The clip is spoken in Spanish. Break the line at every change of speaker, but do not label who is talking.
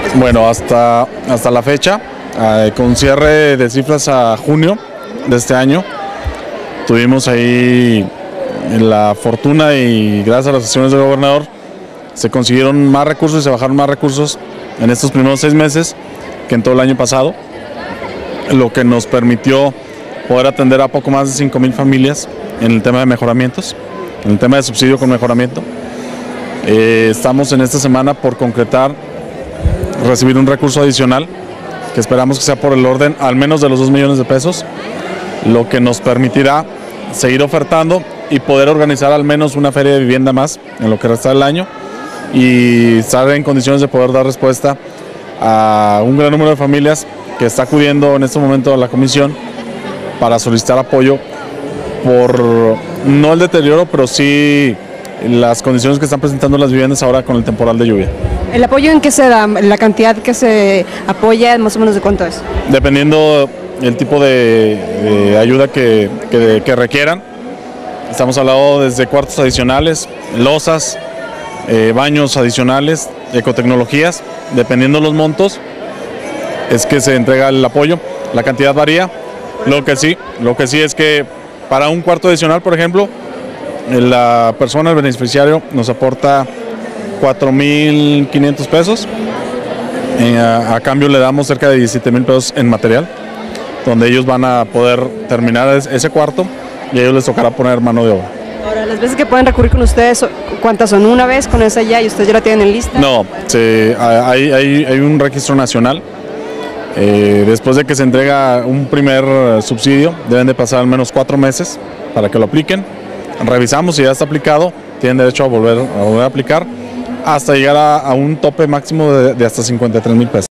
Bueno, hasta la fecha, con cierre de cifras a junio de este año, tuvimos ahí la fortuna y gracias a las acciones del gobernador se consiguieron más recursos y se bajaron más recursos en estos primeros 6 meses que en todo el año pasado, lo que nos permitió poder atender a poco más de 5,000 familias en el tema de mejoramientos, en el tema de subsidio con mejoramiento. Estamos en esta semana por concretar, recibir un recurso adicional que esperamos que sea por el orden al menos de los 2 millones de pesos, lo que nos permitirá seguir ofertando y poder organizar al menos una feria de vivienda más en lo que resta del año y estar en condiciones de poder dar respuesta a un gran número de familias que está acudiendo en este momento a la comisión para solicitar apoyo por no el deterioro, pero sí las condiciones que están presentando las viviendas ahora con el temporal de lluvia.
¿El apoyo en qué se da? ¿La cantidad que se apoya más o menos de cuánto es?
Dependiendo el tipo de ayuda que requieran. Estamos hablando desde cuartos adicionales, losas, baños adicionales, ecotecnologías. Dependiendo los montos, es que se entrega el apoyo. La cantidad varía. Lo que sí es que para un cuarto adicional, por ejemplo, la persona, el beneficiario, nos aporta 4,500 pesos. A cambio le damos cerca de 17,000 pesos en material, donde ellos van a poder terminar ese cuarto y a ellos les tocará poner mano de obra.
Ahora, las veces que pueden recurrir con ustedes, ¿cuántas son? ¿Una vez con esa ya y ustedes ya la tienen en lista?
No, hay un registro nacional. Después de que se entrega un primer subsidio, deben de pasar al menos 4 meses para que lo apliquen. Revisamos si ya está aplicado, tienen derecho a volver a aplicar hasta llegar a un tope máximo de hasta 53,000 pesos.